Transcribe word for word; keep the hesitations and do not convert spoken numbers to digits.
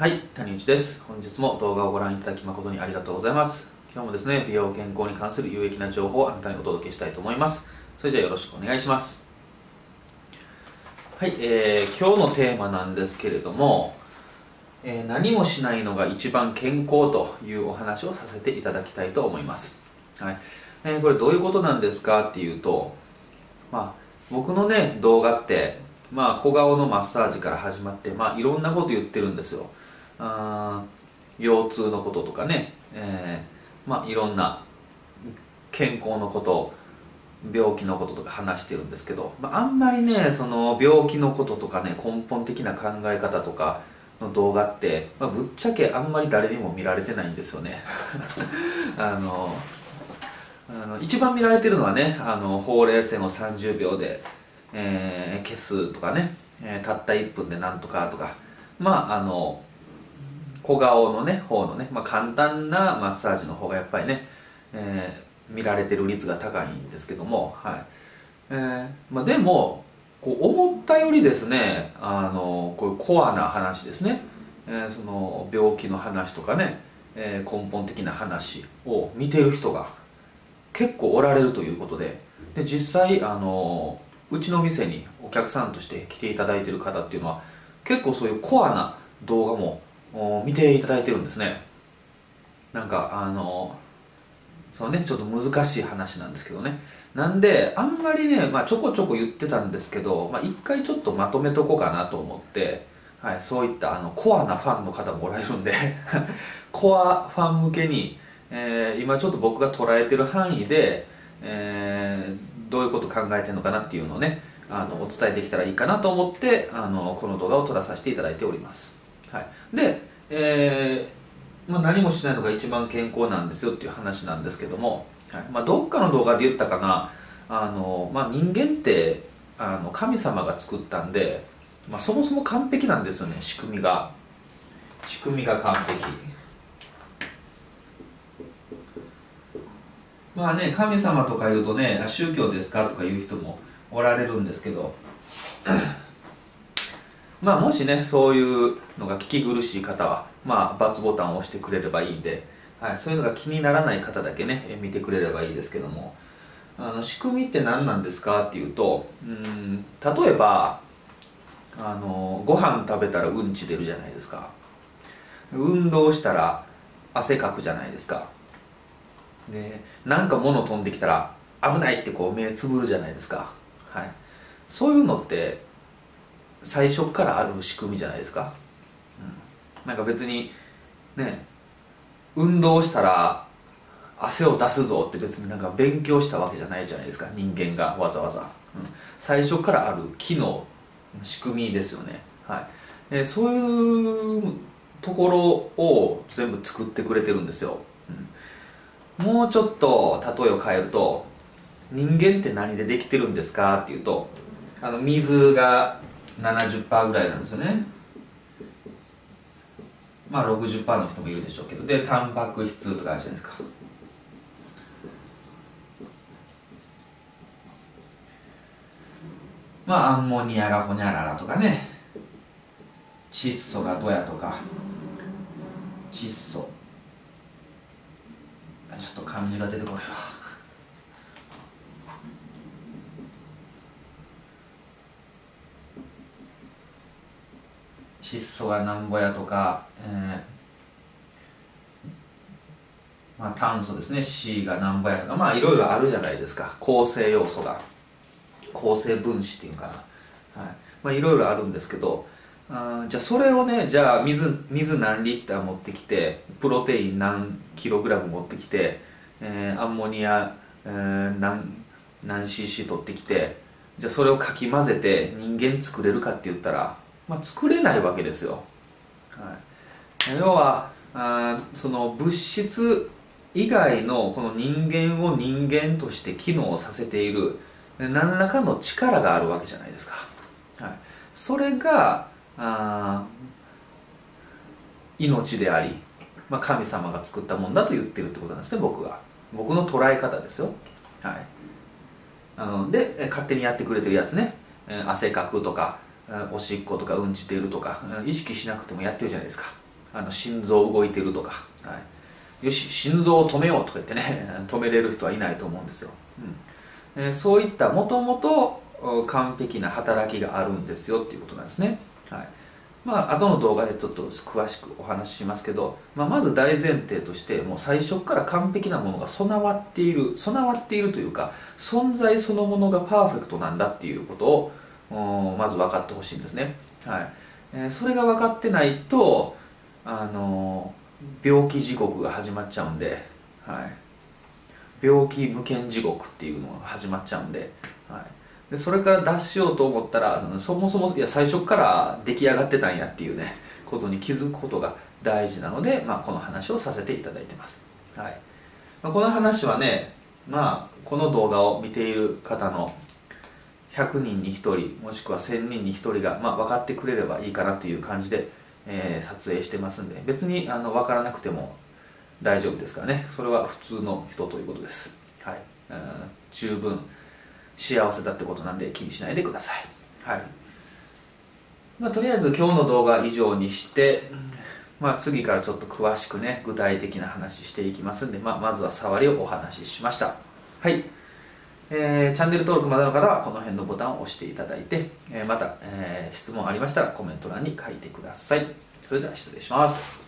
はい、谷内です。本日も動画をご覧いただき誠にありがとうございます。今日もですね、美容健康に関する有益な情報をあなたにお届けしたいと思います。それじゃあよろしくお願いします。はい、えー、今日のテーマなんですけれども、えー、何もしないのが一番健康というお話をさせていただきたいと思います。はい、えー、これどういうことなんですかっていうと、まあ、僕のね、動画って、まあ、小顔のマッサージから始まって、まあ、いろんなこと言ってるんですよ。あ腰痛のこととかね、えー、まあいろんな健康のこと病気のこととか話してるんですけど、まあ、あんまりねその病気のこととかね根本的な考え方とかの動画って、まあ、ぶっちゃけあんまり誰にも見られてないんですよねあのあの一番見られてるのはねあのほうれい線をさんじゅうびょうで、えー消すとかね、えーたったいっぷんでなんとかとか、まああの小顔のね方のね、まあ、簡単なマッサージの方がやっぱりね、えー、見られてる率が高いんですけども、はいえーまあ、でもこう思ったよりですねあのこういうコアな話ですね、えー、その病気の話とかね、えー、根本的な話を見てる人が結構おられるということで、で実際あのうちの店にお客さんとして来ていただいている方っていうのは結構そういうコアな動画も見ていただいてるんですね。なんかあのそのねちょっと難しい話なんですけどね、なんであんまりね、まあ、ちょこちょこ言ってたんですけど、まあ、一回ちょっとまとめとこうかなと思って、はい、そういったあのコアなファンの方もおられるんでコアファン向けに、えー、今ちょっと僕が捉えてる範囲で、えー、どういうこと考えてるのかなっていうのをねあのお伝えできたらいいかなと思ってあのこの動画を撮らさせていただいております。はい、で、えーまあ、何もしないのが一番健康なんですよっていう話なんですけども、はいまあ、どっかの動画で言ったかなあの、まあ、人間ってあの神様が作ったんで、まあ、そもそも完璧なんですよね。仕組みが仕組みが完璧。まあね神様とか言うとね宗教ですかとか言う人もおられるんですけどまあもしねそういうのが聞き苦しい方はまあ×ボタンを押してくれればいいんで、はい、そういうのが気にならない方だけね見てくれればいいですけども、あの仕組みって何なんですかっていうと、うん例えばあのご飯食べたらうんち出るじゃないですか。運動したら汗かくじゃないですか。でなんか物飛んできたら危ないってこう目つぶるじゃないですか。はい、そういうのって最初からある仕組みじゃないですか。うん、なんか別にね運動したら汗を出すぞって別になんか勉強したわけじゃないじゃないですか、人間がわざわざ、うん、最初からある機能仕組みですよね。はい、でそういうところを全部作ってくれてるんですよ。うん、もうちょっと例えを変えると人間って何でできてるんですかっていうとあの水が ななじゅっパーセント ぐらいなんですよね。まあ ろくじゅっパーセント の人もいるでしょうけど、でタンパク質とかあるじゃないですか。まあアンモニアがホニャララとかね、窒素がどやとか、窒素ちょっと漢字が出てこないわ窒素がなんぼやとか、えーまあ、炭素ですね C がなんぼやとか、まあいろいろあるじゃないですか。構成要素が構成分子っていうかな、はいまあ、いろいろあるんですけど、あじゃあそれをねじゃあ水水何リッター持ってきてプロテイン何キログラム持ってきて、えー、アンモニア、えー、何何 シーシー 取ってきてじゃあそれをかき混ぜて人間作れるかって言ったら、まあ、作れないわけですよ。はい、要はあその物質以外のこの人間を人間として機能させている何らかの力があるわけじゃないですか。はい、それがあ命であり、まあ、神様が作ったもんだと言ってるってことなんですね。僕が僕の捉え方ですよ。はい、あので勝手にやってくれてるやつね、汗かくとかおしっことかうんち出るとか意識しなくてもやってるじゃないですか。 あの心臓動いてるとか、はい、よし心臓を止めようとか言ってね止めれる人はいないと思うんですよ、うんえー、そういったもともと完璧な働きがあるんですよっていうことなんですね。はい、まあ後の動画でちょっと詳しくお話ししますけど、まあ、まず大前提としてもう最初から完璧なものが備わっている備わっているというか存在そのものがパーフェクトなんだっていうことをまず分かってほしいんですね。はいえー、それが分かってないとあの病気地獄が始まっちゃうんで、はい、病気無間地獄っていうのが始まっちゃうんで。はいでそれから脱しようと思ったらそもそもいや最初から出来上がってたんやっていうねことに気づくことが大事なので、まあ、この話をさせていただいてます、はいまあ、この話はね、まあ、この動画を見ている方のひゃくにんにひとりもしくはせんにんにひとりが、まあ、分かってくれればいいかなという感じで、えー、撮影してますんで別にあの分からなくても大丈夫ですからねそれは普通の人ということです、はい、うん十分幸せだってことなんで気にしないでください。はい。まあ、とりあえず今日の動画以上にして、まあ、次からちょっと詳しくね具体的な話していきますんで、まあ、まずは触りをお話ししました。はい。えー、チャンネル登録まだの方はこの辺のボタンを押していただいて、えー、また、えー、質問ありましたらコメント欄に書いてください。それじゃあ失礼します。